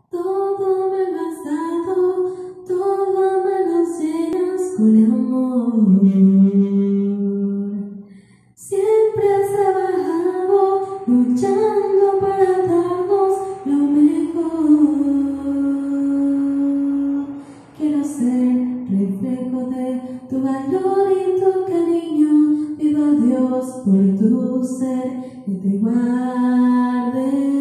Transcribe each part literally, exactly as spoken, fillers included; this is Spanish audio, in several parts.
Todo me lo has dado, todo me lo llenas con amor. Siempre has trabajado, luchando para darnos lo mejor. Quiero ser reflejo de tu valor y tu cariño. Pido a Dios por tu ser que te guarde.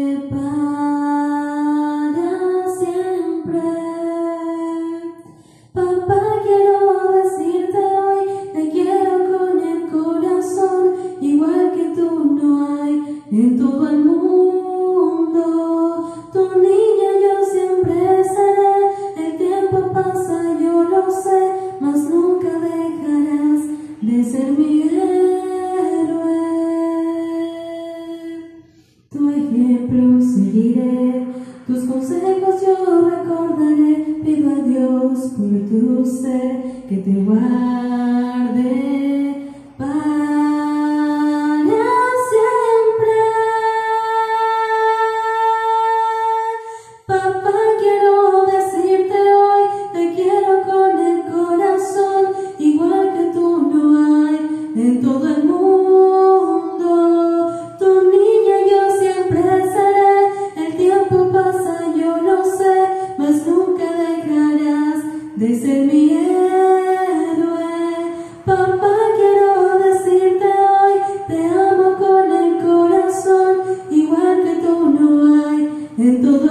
En todo el mundo, tu niña yo siempre seré. El tiempo pasa, yo lo sé, mas nunca dejarás de ser mi héroe. Tu ejemplo seguiré, tus consejos yo recordaré. Pido a Dios por tu ser que te guarde. Papá, quiero decirte hoy, te quiero con el corazón, igual que tú no hay en todo el mundo. Tu niña yo siempre seré, el tiempo pasa, yo lo sé, mas nunca dejarás de ser mi héroe. Papá, quiero decirte hoy, te amo con el corazón, igual que tú no hay en todo el mundo.